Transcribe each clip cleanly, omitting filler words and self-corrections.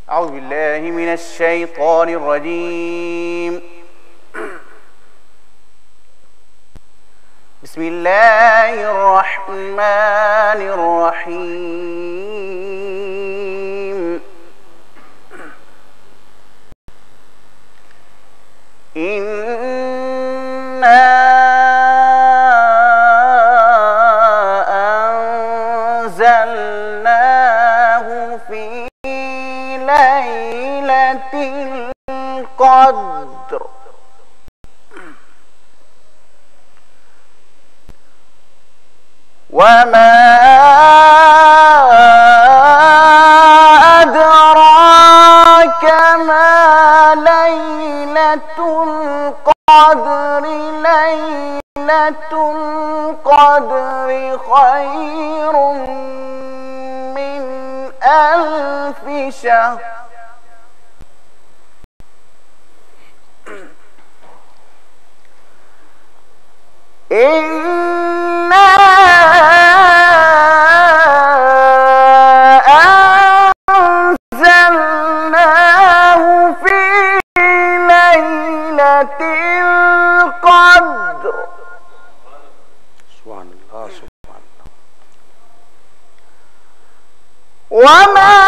أعوذ بالله من الشيطان الرجيم. بسم الله الرحمن الرحيم. إنا أنزلناه في ليلة القدر وما أدراك ما ليلة القدر. ليلة القدر خير من 1000 شهر. إنا أنزلناه في ليلة القدر. سبحان الله سبحان الله. وما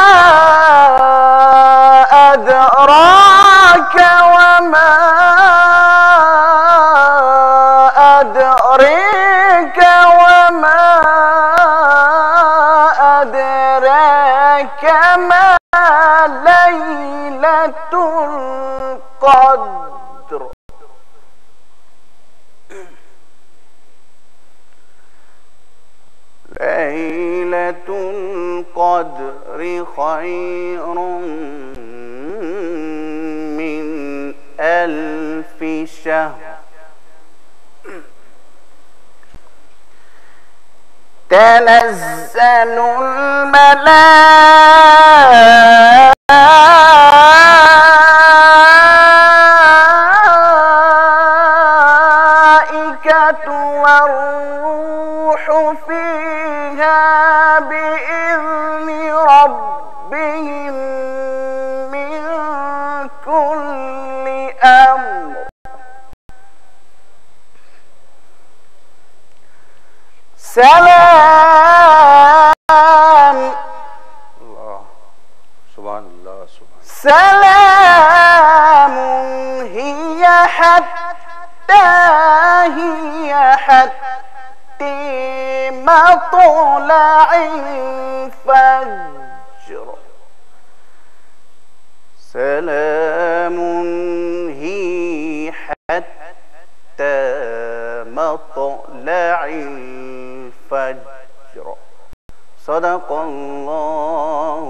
أدراك وما أدريك وما أدراك ما ليلة القدر. ليلة القدر خير من 1000 شهر. تنزل الملائكة والروح فيها بإذن ربهم من كل أمر. سلام. الله سبحان الله سبحان الله. سلام هي حتى مطلع الفجر. سلام هي حتى مطلع الفجر. صدق الله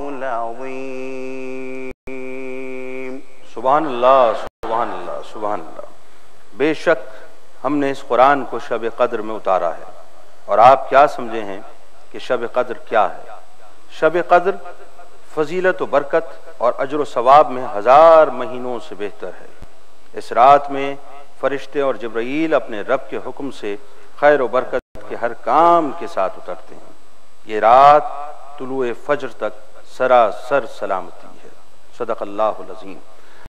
العظيم. सुभान अल्लाह सुभान अल्लाह सुभान अल्लाह। बेशक हमने इस कुरान को शब कद्र में उतारा है, और आप क्या समझे हैं कि शब कद्र क्या है? शब कद्र फजीलत व बरकत और अजर व सवाब में 1000 महीनों से बेहतर है। इस रात में फरिश्ते और जिब्राईल अपने रब के हुक्म से खैर व बरकत के हर काम के साथ उतरते हैं। ये रात तुलुए फज्र तक सरासर सलामती है। सदक़ल्लाहुल अज़ीम।